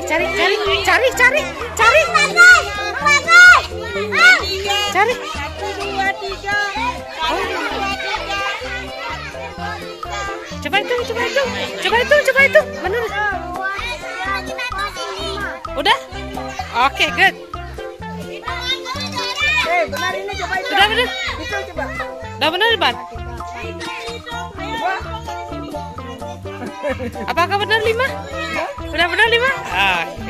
Cari. Coba itu. Bener. Udah? Oke, good. Benar ini coba itu. Udah bener. Itu coba. Udah bener, Ban? Apakah benar 5? Udah benar 5? Oke.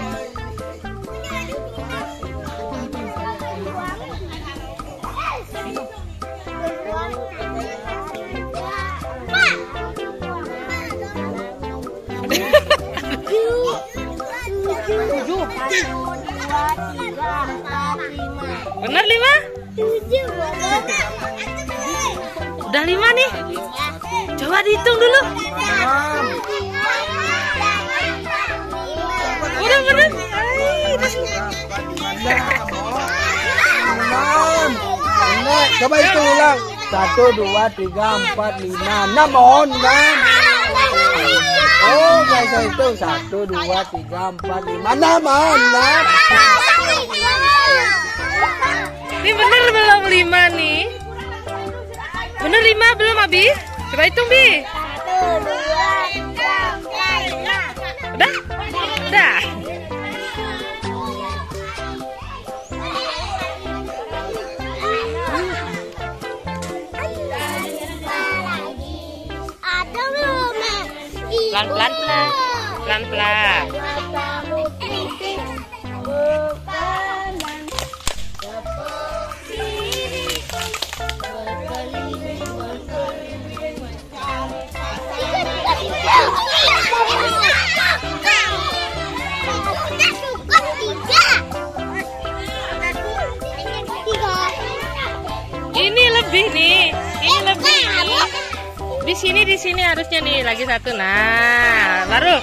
Benar 5? Udah 5 nih. Coba dihitung dulu. Udah bener. Coba hitung ulang. 1, 2, 3, 4, 5, 6. Mohon 6. Oh, nggak bisa hitung. 1, 2, 3, 4, 5, 6. Mohon 6. Ini bener belum 5 nih? Bener 5 belum, Abi? Coba hitung, Bi. 1, 2, 3, 4, 5. Udah? Udah. Pelan-pelan. Ini lebih nih. Ini lebih nih. Di sini harusnya nih lagi 1. Nah, baru.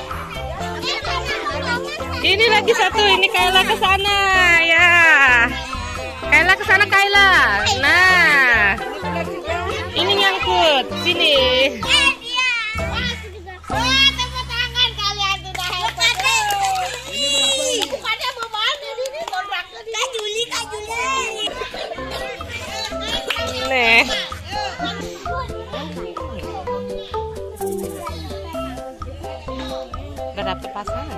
Ini lagi 1. Ini Kayla ke sana ya. Kayla ke sana, Kayla. Nah. Ini nyangkut sini. Tepuk tangan kalian sudah hebat. Bukannya mau mana ini kontraknya di Kak Juli. Nih. Udah dapet pasangan.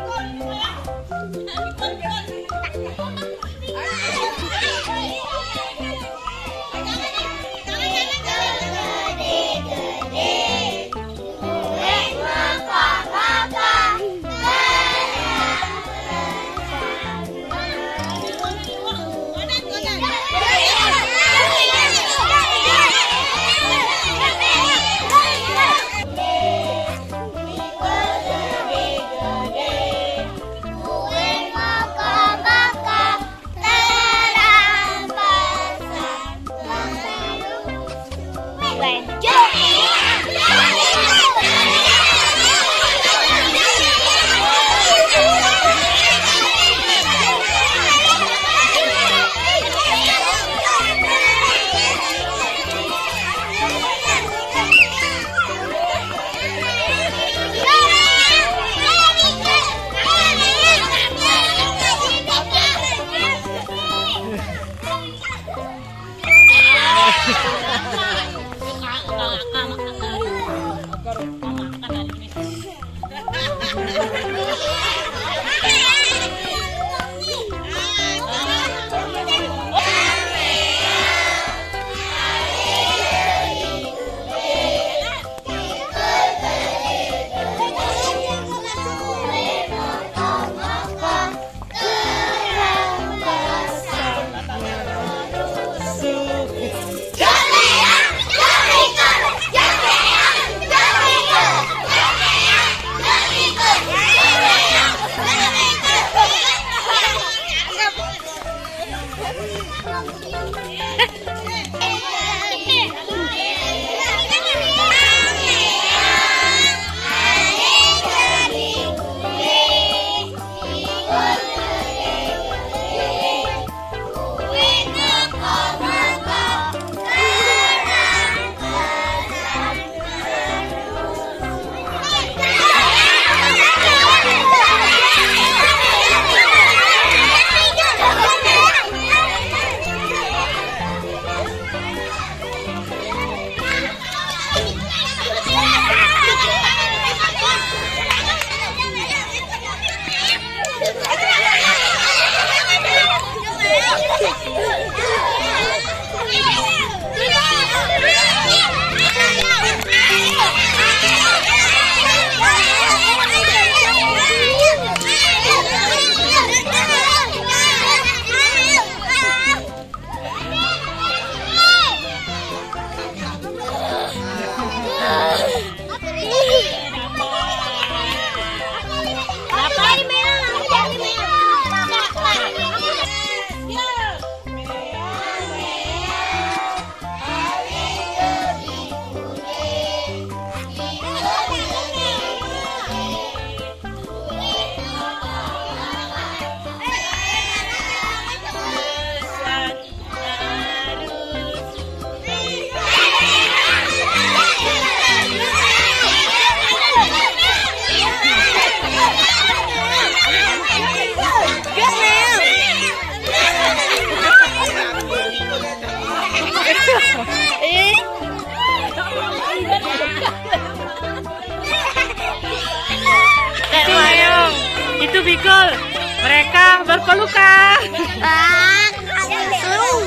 Bikul. Mereka berpelukan. Seru.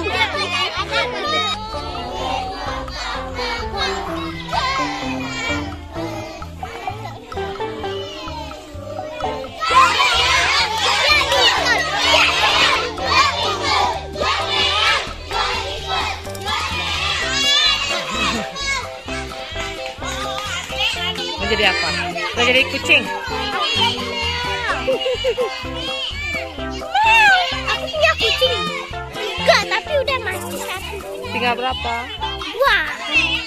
Mau jadi apa? Mau jadi kucing? Aku punya kucing. Enggak, tapi udah mati satu. Tinggal berapa? 2.